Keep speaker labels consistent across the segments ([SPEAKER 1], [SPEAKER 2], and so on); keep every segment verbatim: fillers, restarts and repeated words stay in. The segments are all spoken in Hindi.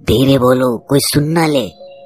[SPEAKER 1] धीरे बोलो, कोई सुन ना ले।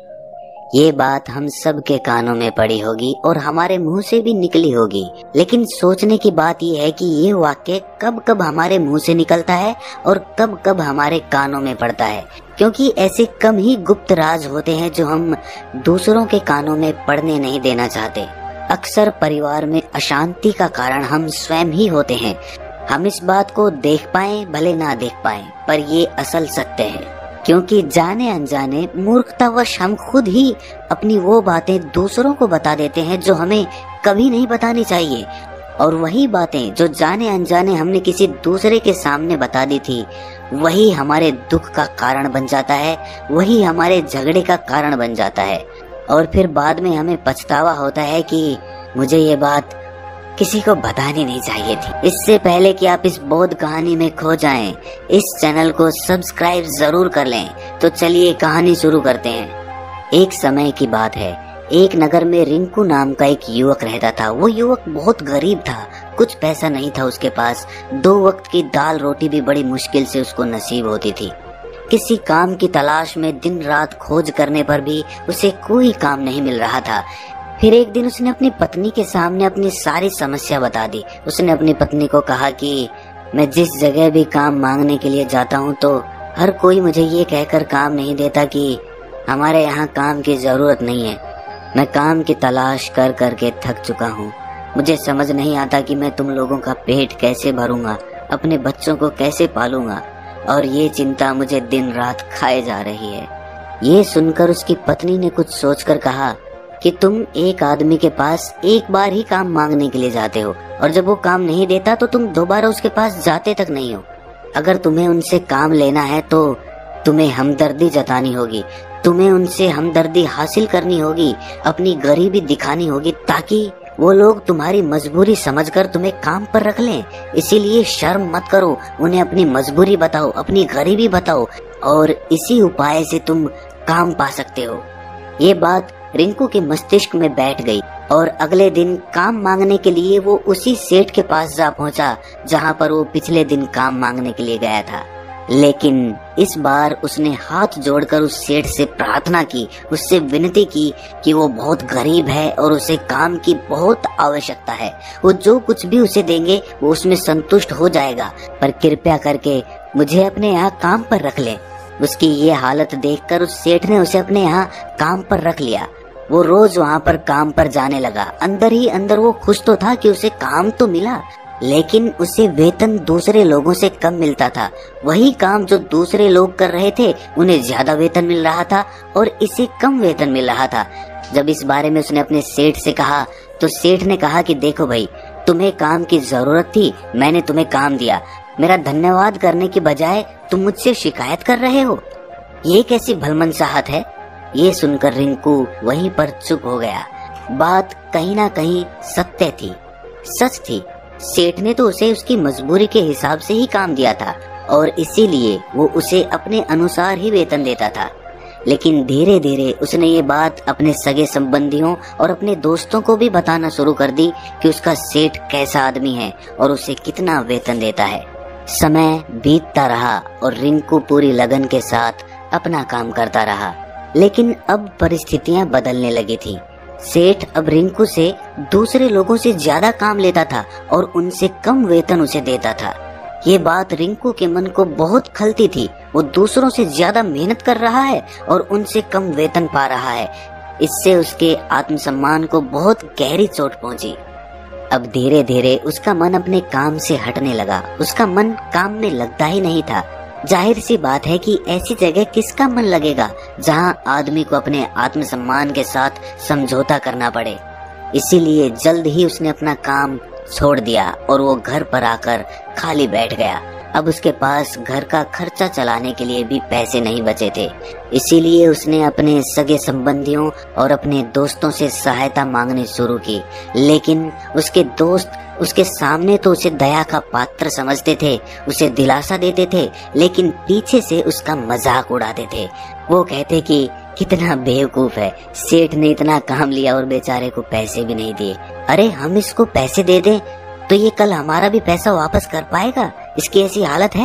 [SPEAKER 1] ये बात हम सब के कानों में पड़ी होगी और हमारे मुंह से भी निकली होगी, लेकिन सोचने की बात यह है कि ये वाक्य कब कब हमारे मुंह से निकलता है और कब कब हमारे कानों में पड़ता है, क्योंकि ऐसे कम ही गुप्त राज होते हैं जो हम दूसरों के कानों में पड़ने नहीं देना चाहते। अक्सर परिवार में अशांति का कारण हम स्वयं ही होते हैं। हम इस बात को देख पाएं भले ना देख पाएं, पर ये असल सत्य है, क्योंकि जाने अनजाने मूर्खतावश हम खुद ही अपनी वो बातें दूसरों को बता देते हैं जो हमें कभी नहीं बतानी चाहिए, और वही बातें जो जाने अनजाने हमने किसी दूसरे के सामने बता दी थी, वही हमारे दुख का कारण बन जाता है, वही हमारे झगड़े का कारण बन जाता है, और फिर बाद में हमें पछतावा होता है कि मुझे ये बात किसी को बतानी नहीं चाहिए थी। इससे पहले कि आप इस बोध कहानी में खो जाएं, इस चैनल को सब्सक्राइब जरूर कर लें। तो चलिए कहानी शुरू करते हैं। एक समय की बात है, एक नगर में रिंकू नाम का एक युवक रहता था। वो युवक बहुत गरीब था, कुछ पैसा नहीं था उसके पास, दो वक्त की दाल रोटी भी बड़ी मुश्किल से उसको नसीब होती थी। किसी काम की तलाश में दिन रात खोज करने पर भी उसे कोई काम नहीं मिल रहा था। फिर एक दिन उसने अपनी पत्नी के सामने अपनी सारी समस्या बता दी। उसने अपनी पत्नी को कहा कि मैं जिस जगह भी काम मांगने के लिए जाता हूँ तो हर कोई मुझे ये कहकर काम नहीं देता कि हमारे यहाँ काम की जरूरत नहीं है। मैं काम की तलाश कर करके थक चुका हूँ। मुझे समझ नहीं आता कि मैं तुम लोगों का पेट कैसे भरूंगा, अपने बच्चों को कैसे पालूंगा, और ये चिंता मुझे दिन रात खाए जा रही है। ये सुनकर उसकी पत्नी ने कुछ सोचकर कहा कि तुम एक आदमी के पास एक बार ही काम मांगने के लिए जाते हो, और जब वो काम नहीं देता तो तुम दोबारा उसके पास जाते तक नहीं हो। अगर तुम्हें उनसे काम लेना है तो तुम्हें हमदर्दी जतानी होगी, तुम्हें उनसे हमदर्दी हासिल करनी होगी, अपनी गरीबी दिखानी होगी, ताकि वो लोग तुम्हारी मजबूरी समझकर तुम्हें काम पर रख लें। इसीलिए शर्म मत करो, उन्हें अपनी मजबूरी बताओ, अपनी गरीबी बताओ, और इसी उपाय से तुम काम पा सकते हो। ये बात रिंकू के मस्तिष्क में बैठ गई, और अगले दिन काम मांगने के लिए वो उसी सेठ के पास जा पहुंचा जहां पर वो पिछले दिन काम मांगने के लिए गया था। लेकिन इस बार उसने हाथ जोड़कर उस सेठ से प्रार्थना की, उससे विनती की कि वो बहुत गरीब है और उसे काम की बहुत आवश्यकता है। वो जो कुछ भी उसे देंगे वो उसमें संतुष्ट हो जाएगा, पर कृपया करके मुझे अपने यहाँ काम पर रख ले। उसकी ये हालत देखकर उस सेठ ने उसे अपने यहाँ काम पर रख लिया। वो रोज वहाँ पर काम पर जाने लगा। अंदर ही अंदर वो खुश तो था कि उसे काम तो मिला, लेकिन उसे वेतन दूसरे लोगों से कम मिलता था। वही काम जो दूसरे लोग कर रहे थे उन्हें ज्यादा वेतन मिल रहा था और इसे कम वेतन मिल रहा था। जब इस बारे में उसने अपने सेठ से कहा तो सेठ ने कहा कि देखो भाई, तुम्हें काम की जरूरत थी, मैंने तुम्हें काम दिया, मेरा धन्यवाद करने की बजाय तुम मुझसे शिकायत कर रहे हो, ये कैसी भलमनसाहत है। ये सुनकर रिंकू वहीं पर चुप हो गया। बात कहीं ना कहीं सत्य थी, सच थी। सेठ ने तो उसे उसकी मजबूरी के हिसाब से ही काम दिया था और इसीलिए वो उसे अपने अनुसार ही वेतन देता था। लेकिन धीरे धीरे उसने ये बात अपने सगे संबंधियों और अपने दोस्तों को भी बताना शुरू कर दी कि उसका सेठ कैसा आदमी है और उसे कितना वेतन देता है। समय बीतता रहा और रिंकू पूरी लगन के साथ अपना काम करता रहा, लेकिन अब परिस्थितियां बदलने लगी थी। सेठ अब रिंकू से दूसरे लोगों से ज्यादा काम लेता था और उनसे कम वेतन उसे देता था। ये बात रिंकू के मन को बहुत खलती थी। वो दूसरों से ज्यादा मेहनत कर रहा है और उनसे कम वेतन पा रहा है। इससे उसके आत्मसम्मान को बहुत गहरी चोट पहुंची। अब धीरे धीरे उसका मन अपने काम से हटने लगा। उसका मन काम में लगता ही नहीं था। जाहिर सी बात है कि ऐसी जगह किसका मन लगेगा जहां आदमी को अपने आत्मसम्मान के साथ समझौता करना पड़े। इसीलिए जल्द ही उसने अपना काम छोड़ दिया और वो घर पर आकर खाली बैठ गया। अब उसके पास घर का खर्चा चलाने के लिए भी पैसे नहीं बचे थे। इसीलिए उसने अपने सगे संबंधियों और अपने दोस्तों से सहायता मांगनी शुरू की। लेकिन उसके दोस्त उसके सामने तो उसे दया का पात्र समझते थे, उसे दिलासा देते थे, लेकिन पीछे से उसका मजाक उड़ाते थे। वो कहते कि कितना बेवकूफ है, सेठ ने इतना काम लिया और बेचारे को पैसे भी नहीं दिए। अरे हम इसको पैसे दे दें तो ये कल हमारा भी पैसा वापस कर पाएगा, इसकी ऐसी हालत है,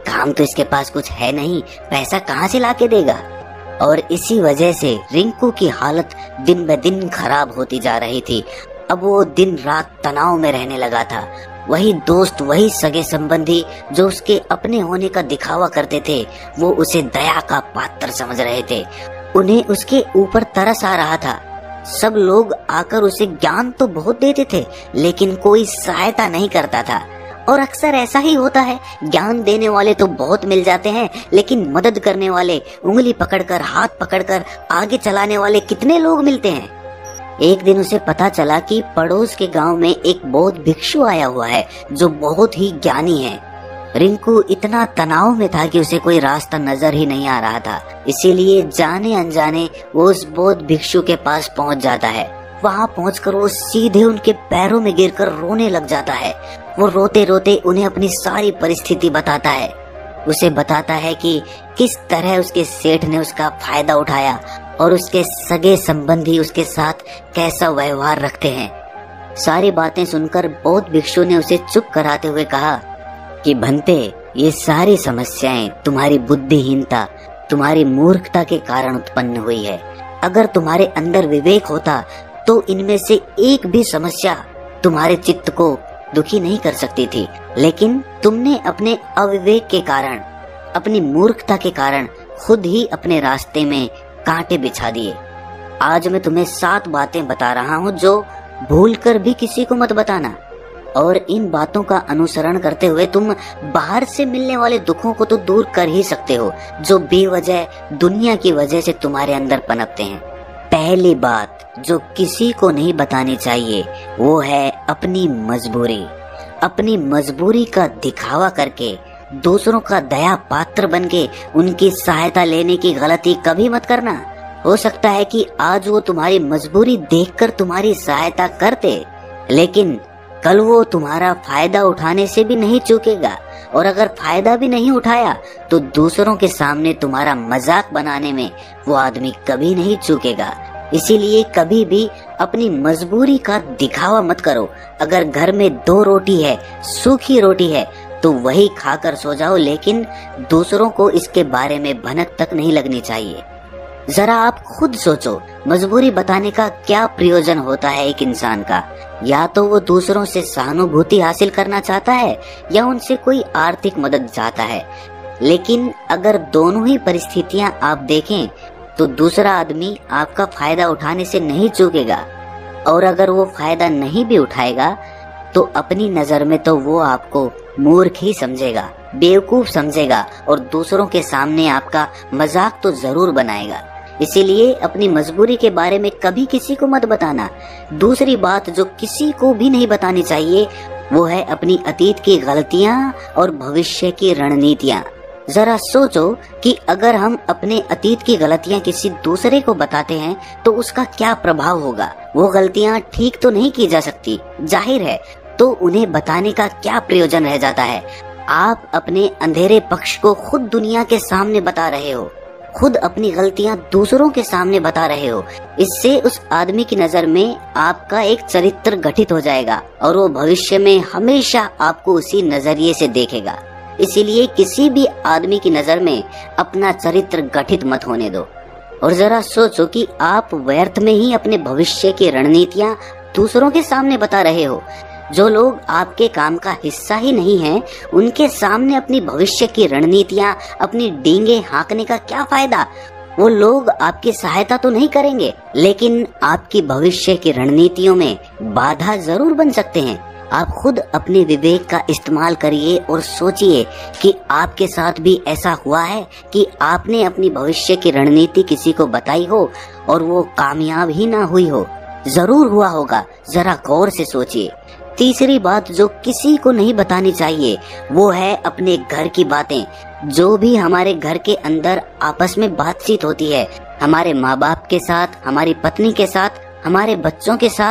[SPEAKER 1] काम तो इसके पास कुछ है नहीं, पैसा कहाँ से लाके देगा। और इसी वजह से रिंकू की हालत दिन ब दिन खराब होती जा रही थी। अब वो दिन रात तनाव में रहने लगा था। वही दोस्त, वही सगे संबंधी जो उसके अपने होने का दिखावा करते थे, वो उसे दया का पात्र समझ रहे थे। उन्हें उसके ऊपर तरस आ रहा था। सब लोग आकर उसे ज्ञान तो बहुत देते थे, लेकिन कोई सहायता नहीं करता था। और अक्सर ऐसा ही होता है, ज्ञान देने वाले तो बहुत मिल जाते हैं, लेकिन मदद करने वाले, उंगली पकड़कर, हाथ पकड़कर आगे चलाने वाले कितने लोग मिलते हैं। एक दिन उसे पता चला कि पड़ोस के गांव में एक बौद्ध भिक्षु आया हुआ है जो बहुत ही ज्ञानी है। रिंकू इतना तनाव में था कि उसे कोई रास्ता नजर ही नहीं आ रहा था। इसीलिए जाने अनजाने वो उस बौद्ध भिक्षु के पास पहुंच जाता है। वहां पहुंचकर वो सीधे उनके पैरों में गिरकर रोने लग जाता है। वो रोते रोते उन्हें अपनी सारी परिस्थिति बताता है। उसे बताता है कि किस तरह उसके सेठ ने उसका फायदा उठाया और उसके सगे संबंधी उसके साथ कैसा व्यवहार रखते हैं। सारी बातें सुनकर बौद्ध भिक्षु ने उसे चुप कराते हुए कहा कि भंते, ये सारी समस्याएं तुम्हारी बुद्धिहीनता, तुम्हारी मूर्खता के कारण उत्पन्न हुई है। अगर तुम्हारे अंदर विवेक होता तो इनमें से एक भी समस्या तुम्हारे चित्त को दुखी नहीं कर सकती थी, लेकिन तुमने अपने अविवेक के कारण, अपनी मूर्खता के कारण खुद ही अपने रास्ते में कांटे बिछा दिए। आज मैं तुम्हें सात बातें बता रहा हूँ जो भूलकर भी किसी को मत बताना। और इन बातों का अनुसरण करते हुए तुम बाहर से मिलने वाले दुखों को तो दूर कर ही सकते हो जो बेवजह दुनिया की वजह से तुम्हारे अंदर पनपते हैं। पहली बात जो किसी को नहीं बतानी चाहिए वो है अपनी मजबूरी। अपनी मजबूरी का दिखावा करके दूसरों का दया पात्र बनके उनकी सहायता लेने की गलती कभी मत करना। हो सकता है कि आज वो तुम्हारी मजबूरी देखकर तुम्हारी सहायता करते, लेकिन कल वो तुम्हारा फायदा उठाने से भी नहीं चूकेगा। और अगर फायदा भी नहीं उठाया तो दूसरों के सामने तुम्हारा मजाक बनाने में वो आदमी कभी नहीं चूकेगा। इसीलिए कभी भी अपनी मजबूरी का दिखावा मत करो। अगर घर में दो रोटी है, सूखी रोटी है, तो वही खाकर सो जाओ, लेकिन दूसरों को इसके बारे में भनक तक नहीं लगनी चाहिए। जरा आप खुद सोचो, मजबूरी बताने का क्या प्रयोजन होता है एक इंसान का। या तो वो दूसरों से सहानुभूति हासिल करना चाहता है या उनसे कोई आर्थिक मदद चाहता है। लेकिन अगर दोनों ही परिस्थितियां आप देखें तो दूसरा आदमी आपका फायदा उठाने से नहीं चूकेगा। और अगर वो फायदा नहीं भी उठाएगा तो अपनी नजर में तो वो आपको मूर्ख ही समझेगा, बेवकूफ समझेगा और दूसरों के सामने आपका मजाक तो जरूर बनाएगा। इसीलिए अपनी मजबूरी के बारे में कभी किसी को मत बताना। दूसरी बात जो किसी को भी नहीं बतानी चाहिए वो है अपनी अतीत की गलतियां और भविष्य की रणनीतियां। जरा सोचो कि अगर हम अपने अतीत की गलतियां किसी दूसरे को बताते हैं तो उसका क्या प्रभाव होगा। वो गलतियां ठीक तो नहीं की जा सकती, जाहिर है, तो उन्हें बताने का क्या प्रयोजन रह जाता है। आप अपने अंधेरे पक्ष को खुद दुनिया के सामने बता रहे हो, खुद अपनी गलतियां दूसरों के सामने बता रहे हो। इससे उस आदमी की नजर में आपका एक चरित्र गठित हो जाएगा और वो भविष्य में हमेशा आपको उसी नजरिए से देखेगा। इसीलिए किसी भी आदमी की नजर में अपना चरित्र गठित मत होने दो। और जरा सोचो कि आप व्यर्थ में ही अपने भविष्य की रणनीतियां दूसरों के सामने बता रहे हो। जो लोग आपके काम का हिस्सा ही नहीं हैं, उनके सामने अपनी भविष्य की रणनीतियां, अपनी डींगे हाँकने का क्या फायदा। वो लोग आपकी सहायता तो नहीं करेंगे, लेकिन आपकी भविष्य की रणनीतियों में बाधा जरूर बन सकते हैं। आप खुद अपने विवेक का इस्तेमाल करिए और सोचिए कि आपके साथ भी ऐसा हुआ है कि आपने अपनी भविष्य की रणनीति किसी को बताई हो और वो कामयाब ही ना हुई हो। जरूर हुआ होगा, जरा गौर से सोचिए। तीसरी बात जो किसी को नहीं बतानी चाहिए वो है अपने घर की बातें। जो भी हमारे घर के अंदर आपस में बातचीत होती है, हमारे माँ बाप के साथ, हमारी पत्नी के साथ, हमारे बच्चों के साथ,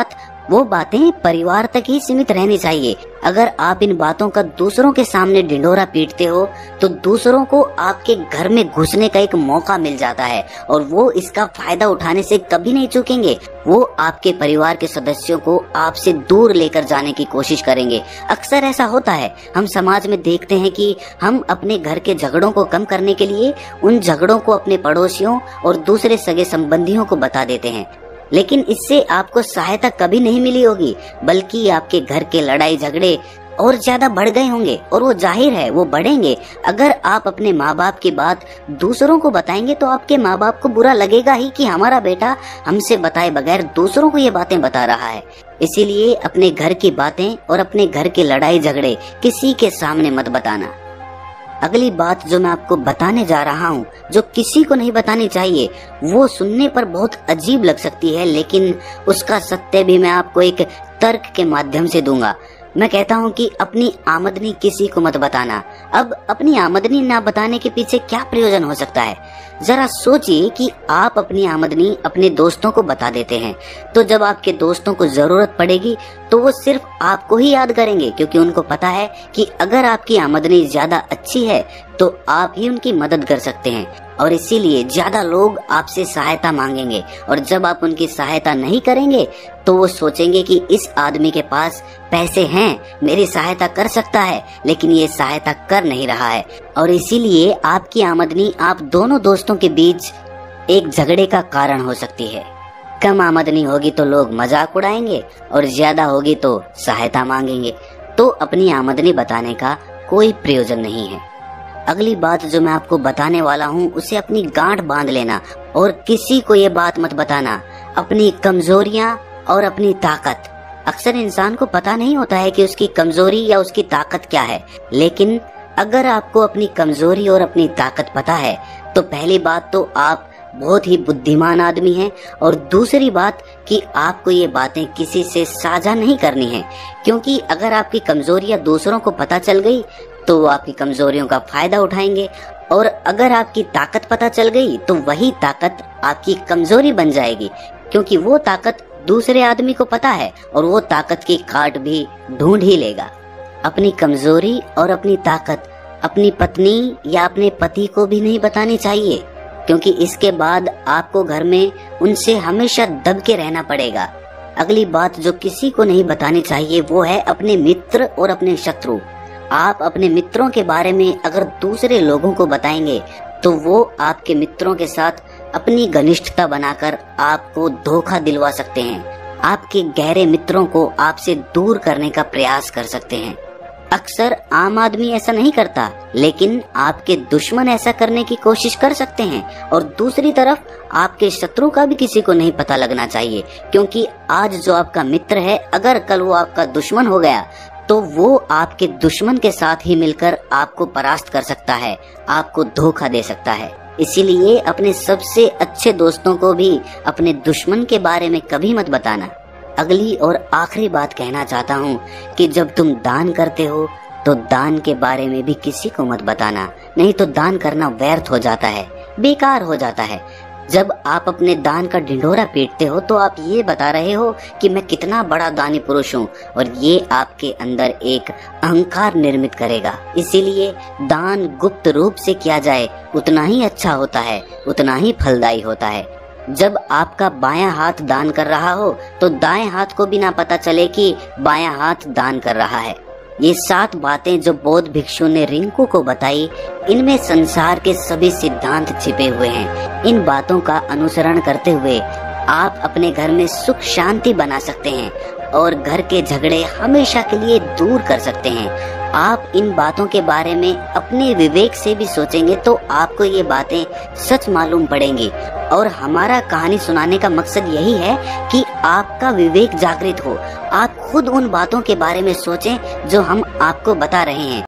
[SPEAKER 1] वो बातें परिवार तक ही सीमित रहनी चाहिए। अगर आप इन बातों का दूसरों के सामने ढिंढोरा पीटते हो तो दूसरों को आपके घर में घुसने का एक मौका मिल जाता है और वो इसका फायदा उठाने से कभी नहीं चूकेंगे। वो आपके परिवार के सदस्यों को आपसे दूर लेकर जाने की कोशिश करेंगे। अक्सर ऐसा होता है, हम समाज में देखते हैं कि हम अपने घर के झगड़ों को कम करने के लिए उन झगड़ों को अपने पड़ोसियों और दूसरे सगे संबंधियों को बता देते हैं, लेकिन इससे आपको सहायता कभी नहीं मिली होगी, बल्कि आपके घर के लड़ाई झगड़े और ज्यादा बढ़ गए होंगे और वो जाहिर है वो बढ़ेंगे। अगर आप अपने माँ बाप की बात दूसरों को बताएंगे तो आपके माँ बाप को बुरा लगेगा ही कि हमारा बेटा हमसे बताए बगैर दूसरों को ये बातें बता रहा है। इसीलिए अपने घर की बातें और अपने घर के लड़ाई झगड़े किसी के सामने मत बताना। अगली बात जो मैं आपको बताने जा रहा हूँ, जो किसी को नहीं बतानी चाहिए, वो सुनने पर बहुत अजीब लग सकती है, लेकिन उसका सत्य भी मैं आपको एक तर्क के माध्यम से दूंगा। मैं कहता हूँ कि अपनी आमदनी किसी को मत बताना। अब अपनी आमदनी ना बताने के पीछे क्या प्रयोजन हो सकता है? जरा सोचिए कि आप अपनी आमदनी अपने दोस्तों को बता देते हैं, तो जब आपके दोस्तों को जरूरत पड़ेगी तो वो सिर्फ आपको ही याद करेंगे, क्योंकि उनको पता है कि अगर आपकी आमदनी ज्यादा अच्छी है तो आप ही उनकी मदद कर सकते हैं, और इसीलिए ज्यादा लोग आपसे सहायता मांगेंगे। और जब आप उनकी सहायता नहीं करेंगे तो वो सोचेंगे कि इस आदमी के पास पैसे हैं, मेरी सहायता कर सकता है, लेकिन ये सहायता कर नहीं रहा है। और इसीलिए आपकी आमदनी आप दोनों दोस्तों के बीच एक झगड़े का कारण हो सकती है। कम आमदनी होगी तो लोग मजाक उड़ाएंगे और ज्यादा होगी तो सहायता मांगेंगे। तो अपनी आमदनी बताने का कोई प्रयोजन नहीं है। अगली बात जो मैं आपको बताने वाला हूँ उसे अपनी गांठ बांध लेना और किसी को ये बात मत बताना। अपनी कमजोरियां और अपनी ताकत। अक्सर इंसान को पता नहीं होता है कि उसकी कमजोरी या उसकी ताकत क्या है, लेकिन अगर आपको अपनी कमजोरी और अपनी ताकत पता है तो पहली बात तो आप बहुत ही बुद्धिमान आदमी हैं, और दूसरी बात कि आपको ये बातें किसी से साझा नहीं करनी है, क्योंकि अगर आपकी कमजोरियां दूसरों को पता चल गई तो वो आपकी कमजोरियों का फायदा उठाएंगे, और अगर आपकी ताकत पता चल गई तो वही ताकत आपकी कमजोरी बन जाएगी, क्योंकि वो ताकत दूसरे आदमी को पता है और वो ताकत की काट भी ढूंढ ही लेगा। अपनी कमजोरी और अपनी ताकत अपनी पत्नी या अपने पति को भी नहीं बतानी चाहिए, क्योंकि इसके बाद आपको घर में उनसे हमेशा दब के रहना पड़ेगा। अगली बात जो किसी को नहीं बतानी चाहिए वो है अपने मित्र और अपने शत्रु। आप अपने मित्रों के बारे में अगर दूसरे लोगों को बताएंगे तो वो आपके मित्रों के साथ अपनी घनिष्ठता बनाकर आपको धोखा दिलवा सकते हैं। आपके गहरे मित्रों को आपसे दूर करने का प्रयास कर सकते हैं। अक्सर आम आदमी ऐसा नहीं करता, लेकिन आपके दुश्मन ऐसा करने की कोशिश कर सकते हैं। और दूसरी तरफ आपके शत्रु का भी किसी को नहीं पता लगना चाहिए, क्योंकि आज जो आपका मित्र है अगर कल वो आपका दुश्मन हो गया तो वो आपके दुश्मन के साथ ही मिलकर आपको परास्त कर सकता है, आपको धोखा दे सकता है। इसीलिए अपने सबसे अच्छे दोस्तों को भी अपने दुश्मन के बारे में कभी मत बताना। अगली और आखिरी बात कहना चाहता हूँ कि जब तुम दान करते हो तो दान के बारे में भी किसी को मत बताना, नहीं तो दान करना व्यर्थ हो जाता है, बेकार हो जाता है। जब आप अपने दान का ढिंढोरा पीटते हो तो आप ये बता रहे हो कि मैं कितना बड़ा दानी पुरुष हूँ, और ये आपके अंदर एक अहंकार निर्मित करेगा। इसीलिए दान गुप्त रूप से किया जाए उतना ही अच्छा होता है, उतना ही फलदायी होता है। जब आपका बायां हाथ दान कर रहा हो तो दाएं हाथ को भी ना पता चले कि बायां हाथ दान कर रहा है। ये सात बातें जो बौद्ध भिक्षु ने रिंकू को बताई, इनमें संसार के सभी सिद्धांत छिपे हुए हैं। इन बातों का अनुसरण करते हुए आप अपने घर में सुख शांति बना सकते हैं और घर के झगड़े हमेशा के लिए दूर कर सकते हैं। आप इन बातों के बारे में अपने विवेक से भी सोचेंगे तो आपको ये बातें सच मालूम पड़ेंगी। और हमारा कहानी सुनाने का मकसद यही है कि आपका विवेक जागृत हो, आप खुद उन बातों के बारे में सोचें जो हम आपको बता रहे हैं।